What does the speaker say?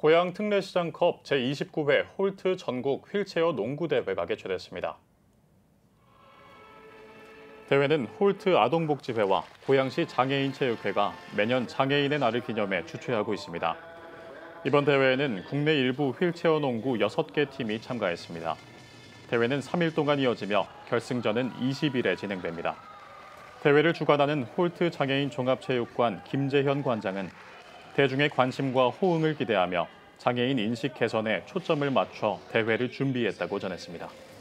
고양 특례시장컵 제29회 홀트 전국 휠체어 농구대회가 개최됐습니다. 대회는 홀트 아동복지회와 고양시 장애인체육회가 매년 장애인의 날을 기념해 주최하고 있습니다. 이번 대회에는 국내 일부 휠체어 농구 6개 팀이 참가했습니다. 대회는 3일 동안 이어지며 결승전은 20일에 진행됩니다. 대회를 주관하는 홀트 장애인 종합체육관 김재현 관장은 대중의 관심과 호응을 기대하며 장애인 인식 개선에 초점을 맞춰 대회를 준비했다고 전했습니다.